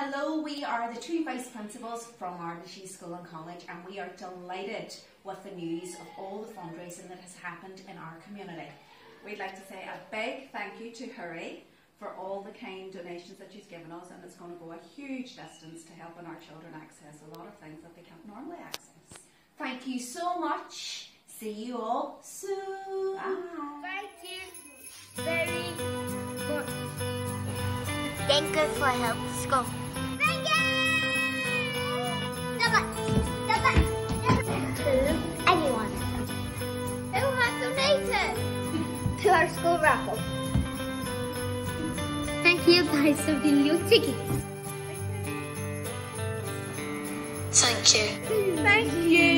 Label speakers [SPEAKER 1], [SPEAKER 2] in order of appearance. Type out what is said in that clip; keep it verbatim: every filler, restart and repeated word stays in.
[SPEAKER 1] Hello, we are the two vice principals from Ardnashee School and College, and we are delighted with the news of all the fundraising that has happened in our community.
[SPEAKER 2] We'd like to say a big thank you to You Hurree for all the kind donations that she's given us, and it's going to go a huge distance to helping our children access a lot of things that they can't normally access.
[SPEAKER 1] Thank you so much. See you all soon.
[SPEAKER 2] Bye.
[SPEAKER 3] Thank you very much. Thank you for help school. Thank you! To everyone who has donated to our school raffle. Thank you for some new tickets.
[SPEAKER 4] Thank you.
[SPEAKER 3] Thank you.